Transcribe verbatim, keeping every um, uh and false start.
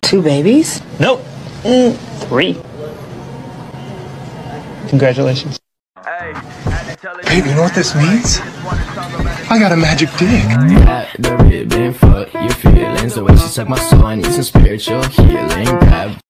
Two babies? Nope. Mm, three. Congratulations. Babe, you know what this means? I got a magic dick. Got the ribbon for your feelings. The way she sucked my soul, I need some spiritual healing. Grab